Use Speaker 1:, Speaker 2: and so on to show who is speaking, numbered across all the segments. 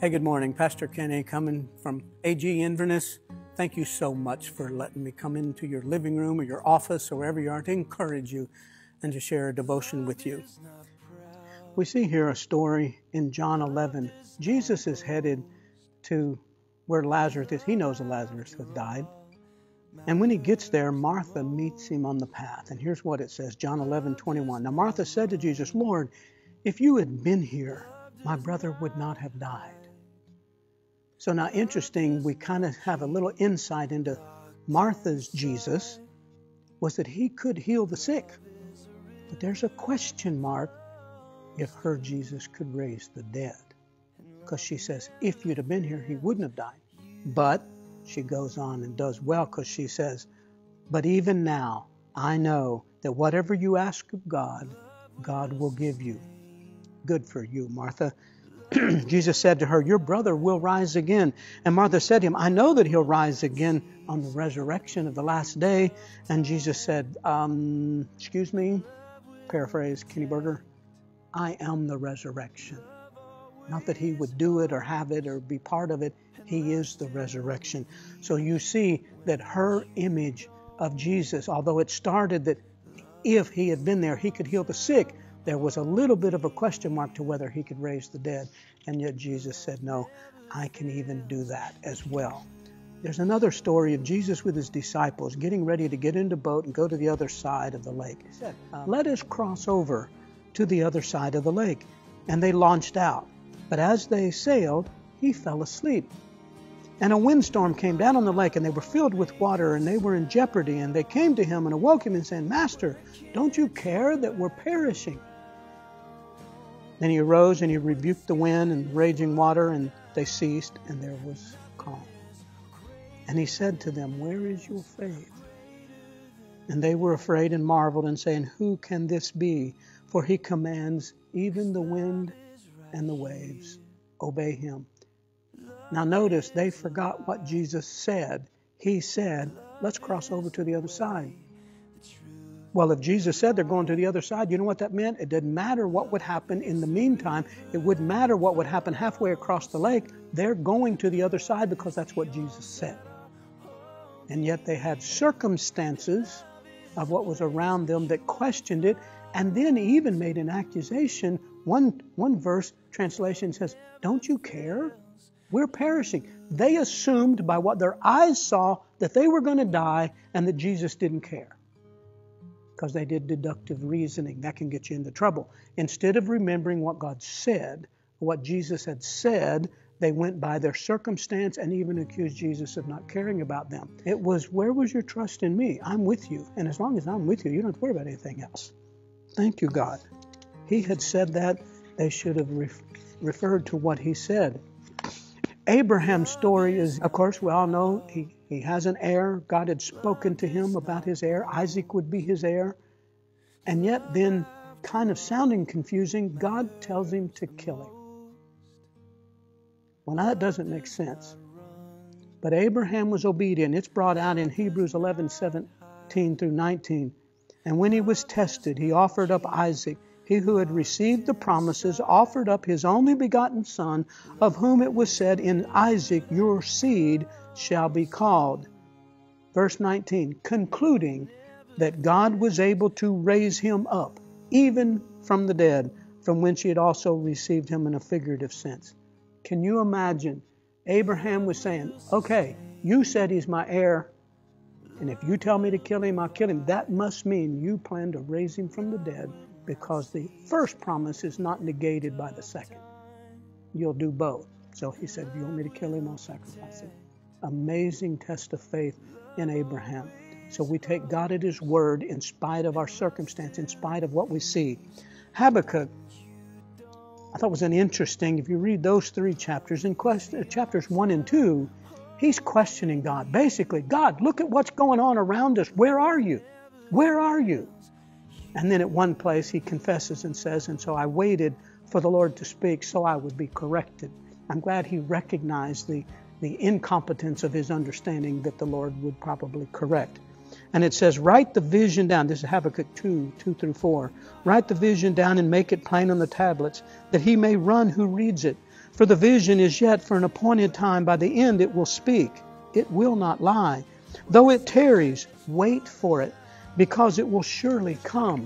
Speaker 1: Hey, good morning. Pastor Kennie coming from AG Inverness. Thank you so much for letting me come into your living room or your office or wherever you are to encourage you and to share a devotion with you. We see here a story in John 11. Jesus is headed to where Lazarus is. He knows that Lazarus has died. And when he gets there, Martha meets him on the path. And here's what it says, John 11:21. Now Martha said to Jesus, "Lord, if you had been here, my brother would not have died." So now interesting, we kind of have a little insight into Martha's Jesus was that he could heal the sick. But there's a question mark if her Jesus could raise the dead. Because she says, if you'd have been here, he wouldn't have died. But she goes on and does well because she says, but even now, I know that whatever you ask of God, God will give you. Good for you, Martha. Jesus said to her, your brother will rise again. And Martha said to him, I know that he'll rise again on the resurrection of the last day. And Jesus said, excuse me, paraphrase Kennie Berger, I am the resurrection. Not that he would do it or have it or be part of it. He is the resurrection. So you see that her image of Jesus, although it started that if he had been there, he could heal the sick, there was a little bit of a question mark to whether he could raise the dead. And yet Jesus said, no, I can even do that as well. There's another story of Jesus with his disciples getting ready to get into a boat and go to the other side of the lake. He said, let us cross over to the other side of the lake. And they launched out. But as they sailed, he fell asleep. And a windstorm came down on the lake, and they were filled with water, and they were in jeopardy. And they came to him and awoke him and said, Master, don't you care that we're perishing? Then he arose and he rebuked the wind and raging water, and they ceased, and there was calm. And he said to them, where is your faith? And they were afraid and marveled and saying, who can this be? For he commands even the wind and the waves obey him. Now notice they forgot what Jesus said. He said, let's cross over to the other side. Well, if Jesus said they're going to the other side, you know what that meant? It didn't matter what would happen in the meantime. It wouldn't matter what would happen halfway across the lake. They're going to the other side because that's what Jesus said. And yet they had circumstances of what was around them that questioned it, and then even made an accusation. One verse translation says, don't you care? We're perishing. They assumed by what their eyes saw that they were going to die and that Jesus didn't care. Because they did deductive reasoning. That can get you into trouble. Instead of remembering what God said, what Jesus had said, they went by their circumstance and even accused Jesus of not caring about them. It was, where was your trust in me? I'm with you. And as long as I'm with you, you don't have to worry about anything else. Thank you, God. He had said that. They should have referred to what he said. Abraham's story is, of course, we all know he has an heir. God had spoken to him about his heir. Isaac would be his heir. And yet then, kind of sounding confusing, God tells him to kill him. Well, now that doesn't make sense. But Abraham was obedient. It's brought out in Hebrews 11:17 through 19. And when he was tested, he offered up Isaac. He who had received the promises offered up his only begotten son, of whom it was said, in Isaac your seed shall be called. Verse 19, concluding that God was able to raise him up, even from the dead, from whence he had also received him in a figurative sense. Can you imagine? Abraham was saying, okay, you said he's my heir, and if you tell me to kill him, I'll kill him. That must mean you plan to raise him from the dead, because the first promise is not negated by the second. You'll do both. So he said, if you want me to kill him, I'll sacrifice him. Amazing test of faith in Abraham. So we take God at his word in spite of our circumstance, in spite of what we see. Habakkuk, I thought was an interesting, if you read those three chapters, in chapters 1 and 2, he's questioning God. Basically, God, look at what's going on around us. Where are you? Where are you? And then at one place he confesses and says, and so I waited for the Lord to speak so I would be corrected. I'm glad he recognized the incompetence of his understanding that the Lord would probably correct. And it says, write the vision down. This is Habakkuk 2 through 4. Write the vision down and make it plain on the tablets, that he may run who reads it. For the vision is yet for an appointed time. By the end it will speak. It will not lie. Though it tarries, wait for it, because it will surely come.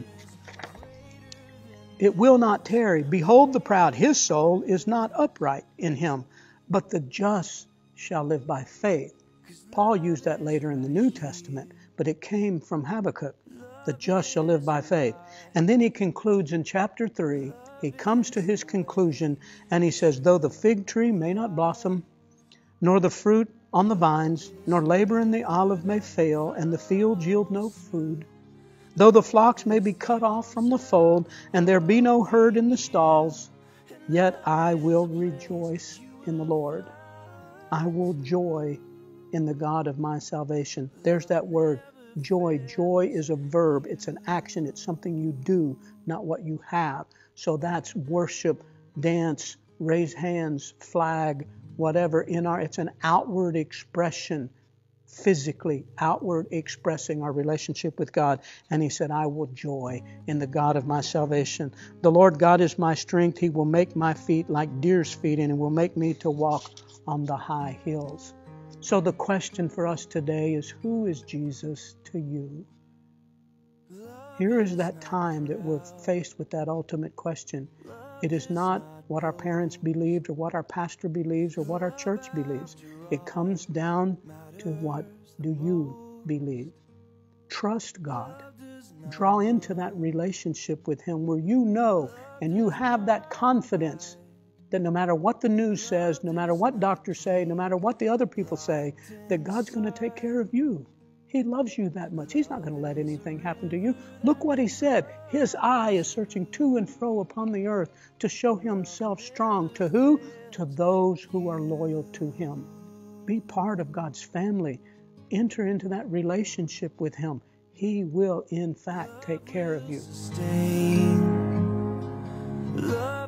Speaker 1: It will not tarry. Behold the proud, his soul is not upright in him, but the just shall live by faith. Paul used that later in the New Testament, but it came from Habakkuk. The just shall live by faith. And then he concludes in chapter 3, he comes to his conclusion and he says, though the fig tree may not blossom, nor the fruit on the vines, nor labor in the olive may fail, and the fields yield no food, though the flocks may be cut off from the fold, and there be no herd in the stalls, yet I will rejoice in the Lord. I will joy in the God of my salvation. There's that word, joy. Joy is a verb. It's an action. It's something you do, not what you have. So that's worship, dance, raise hands, flag, whatever. It's an outward expression, physically outward expressing our relationship with God. And he said, I will joy in the God of my salvation. The Lord God is my strength. He will make my feet like deer's feet, and he will make me to walk on the high hills. So the question for us today is, who is Jesus to you? Here is that time that we're faced with that ultimate question. It is not what our parents believed or what our pastor believes or what our church believes. It comes down to, what do you believe? Trust God. Draw into that relationship with him where you know and you have that confidence that no matter what the news says, no matter what doctors say, no matter what the other people say, that God's going to take care of you. He loves you that much. He's not going to let anything happen to you. Look what he said. His eye is searching to and fro upon the earth to show himself strong. To who? To those who are loyal to him. Be part of God's family. Enter into that relationship with him. He will, in fact, take care of you.